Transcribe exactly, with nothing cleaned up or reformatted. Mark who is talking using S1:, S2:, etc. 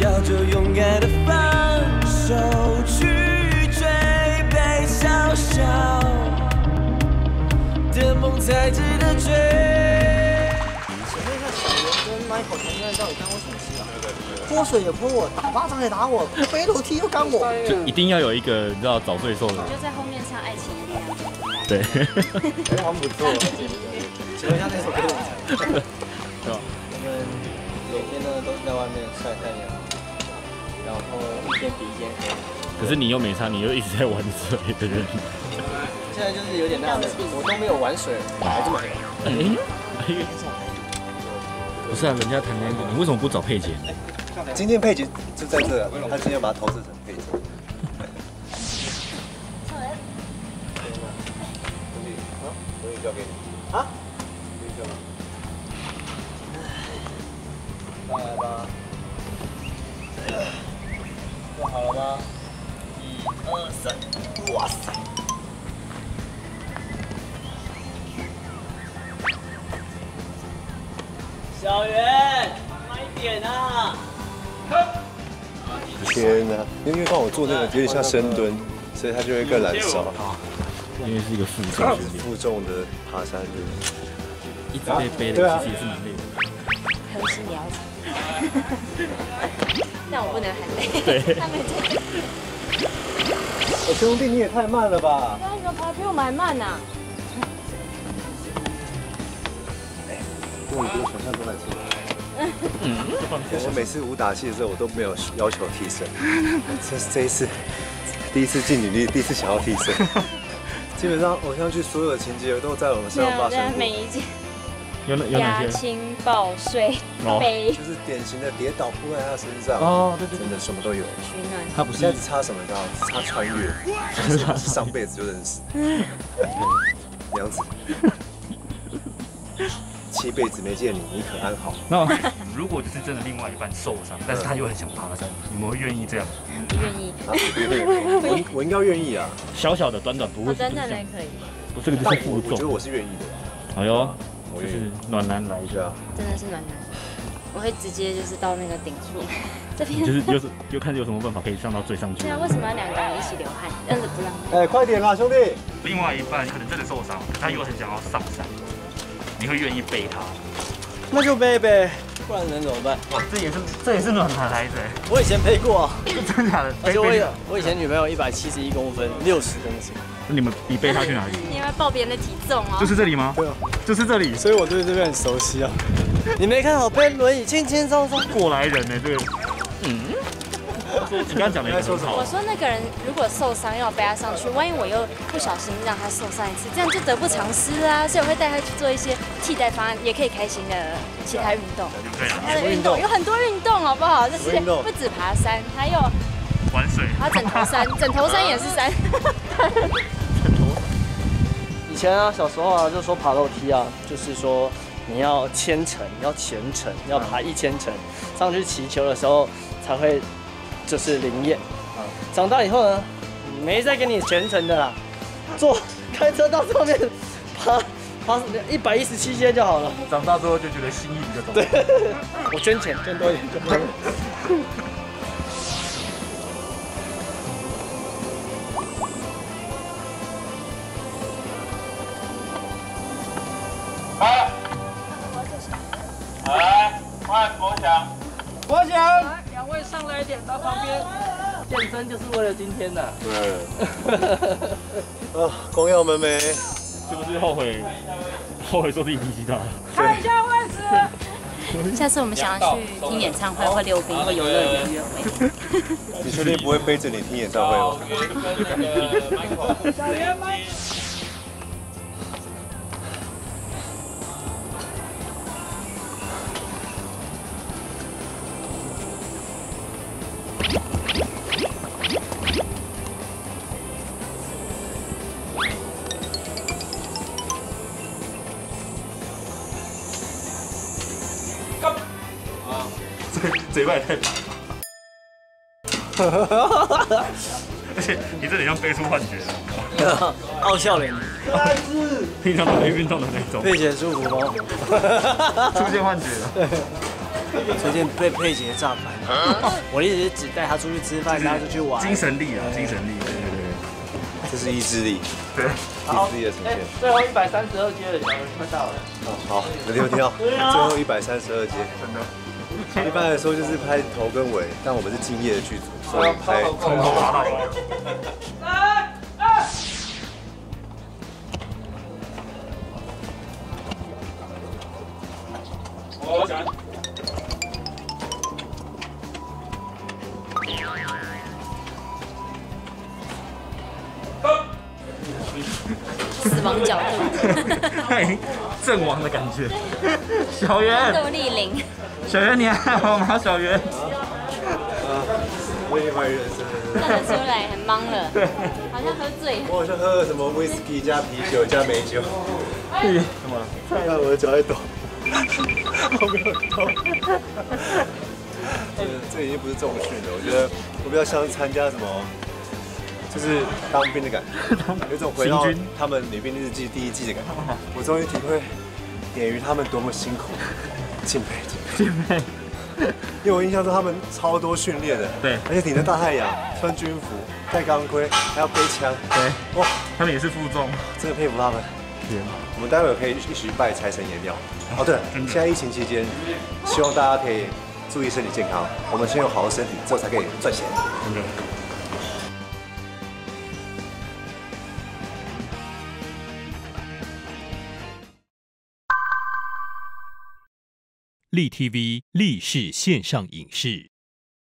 S1: 到就勇敢的放手去追，被嘲笑的梦才值得追。
S2: 请问一下，小袁跟 Michael 谈恋爱到底干过什么事啊？泼水也泼我，打巴掌也打我，飞楼梯又赶我。
S3: 就一定要有一个你知道早睡瘦的人。
S4: 就在后面唱《爱情力量》。
S3: 对。
S2: 非常不错。请问一下那首歌怎么唱？
S3: 对吧？
S2: 我们每天呢都是在外面晒太阳，然后一天比一天黑。
S3: 可是你又没差，你又一直在玩水的人。
S2: 现在就是有点纳闷，我都没有玩水，还这么黑。
S3: 哎，不是啊，人家谈恋爱，你为什么不找佩姐？
S5: 今天佩姐就在这，他今天把它投射成佩姐。东西交给你。啊？来吧。做好了吗？一二三，哇塞！
S1: 小袁，慢一点啊！
S5: 天哪！因为帮我做那个有点像深蹲，所以它就会更燃烧。
S3: 因为是一个负重训练，
S5: 负重的爬山日，
S3: 一直被背的，其实也是蛮累的。
S4: 可是你要但我不能喊累。
S3: 对。
S4: 他们在。
S5: 我兄弟你也太慢了吧！
S4: 那个爬比我们还慢呐。
S5: 跟你比我想象中还轻。嗯，我每次武打戏的时候，我都没有要求替身，这这一次第一次尽女力，第一次想要替身。基本上偶像剧所有的情节都在我们身上发生过。
S4: 每一件。
S3: 有哪有哪些？
S4: 压青、抱睡、背，
S5: 就是典型的跌倒扑在他身上。
S3: 哦，对对，
S5: 真的什么都有。
S4: 取暖。
S5: 他不是现在只差什么？你知道吗？只差穿越，上辈子就认识。娘子。七辈子没见你，你可安好？
S6: 那如果就是真的另外一半受伤，但是他又很想爬山，你们会愿意这样？
S4: 不愿意。
S5: 我我应该愿意啊。
S3: 小小的、短短不会。
S4: 短短的可以。
S3: 我这个就是负重。
S5: 我觉得我是愿意的。
S3: 哎呦，就是暖男来一下。
S4: 真的是暖男，我会直接就是到那个顶处，这边
S3: 就是就是就看有什么办法可以上到最上去。
S4: 对啊，为什么要两个人一起流汗？这样子不让。
S5: 哎，快点啦，兄弟！
S6: 另外一半可能真的受伤，他又很想要上山。你会愿意背他？
S2: 那就背呗，不然能怎么办？
S6: 哇，这也是这也是暖男来着。
S2: 我以前背过啊，
S6: 真的假的？
S2: 而且我有我以前女朋友一百七十一公分，六十公斤。
S3: 那你们你背她去哪里？
S4: 你要报别人的体重哦。
S3: 就是这里吗？
S5: 对啊，
S3: 就是这里。
S2: 所以我对这边很熟悉啊。你没看好背轮椅轻轻松松？
S3: 过来人呢，这个。嗯。你刚刚讲的应该说什么？
S4: 我说那个人如果受伤要背他上去，万一我又不小心让他受伤一次，这样就得不偿失啊！所以我会带他去做一些替代方案，也可以开心的其他运动。他的运动有很多运动，好不好？这世界不止爬山，还有
S6: 玩水，
S4: 还有枕头山，枕头山也是山。
S2: 以前啊，小时候啊，就说爬楼梯啊，就是说你要千层，要虔诚，要爬一千层，上去祈求的时候才会。就是灵验啊！长大以后呢，没再给你全程的啦，坐开车到上面爬爬一百一十七阶就好了。
S6: 长大之后就觉得心意比较重。
S2: 对，我捐钱捐多一点就好了。
S7: 来，来，换国强，
S2: 国强。两位上来一点，到旁边。健身就是为了今天的。
S5: 对。啊，光耀门楣，
S3: 是不是后悔？后悔说自己年纪大了。
S2: 看一下位置。
S4: 下次我们想要去听演唱会或溜冰或游乐园约会。
S5: 你确定不会背着你听演唱会吗？
S2: 小圆吗？
S6: 嘴巴也太大而且你这里像飞出幻觉了，
S2: 傲笑脸，
S6: 平常都没运动的那种，
S2: 佩姐舒服吗？
S6: 出现幻觉了。
S2: 最近被佩姐炸翻了。我的意思是只带她出去吃饭，带她出去玩。
S6: 精神力啊，精神力，对对对，
S5: 这是意志力，
S6: 对，
S5: 意志力的呈现。
S2: 最后一百三十二阶的小人快到了。
S5: 哦，好，有听没听到？最后一百三十二阶，真的。一般来说就是拍头跟尾，但我们是敬业的剧组，所以拍
S6: 从头爬到尾。我讲。
S4: 死亡角度，
S3: 嘿，阵亡的感觉。小圆，
S4: 豆莅临，
S3: 小圆，你还好吗？小圆。
S5: 啊，另外人生。
S4: 看得出来很懵了，对，好像喝醉了。
S5: 我好像喝了什么威士忌加啤酒加美酒。
S3: 什么？
S5: 看我的脚在抖。后面很痛。这这已经不是重训了，我觉得我比较像参加什么。就是当兵的感觉，有种回到他们《女兵日记》第一季的感觉。我终于体会点鱼他们多么辛苦，敬佩敬佩。因为我印象中他们超多训练的，
S3: 对，
S5: 而且顶着大太阳，穿军服，戴钢盔，还要背枪，
S3: 对，
S5: 哇，
S3: 他们也是负重，
S5: 真的佩服他们。天，我们待会可以一起拜财神爷庙。哦，对了，现在疫情期间，希望大家可以注意身体健康。我们先有好的身体，之后才可以赚钱。
S3: 真的。
S8: 立 T V 立式线上影视。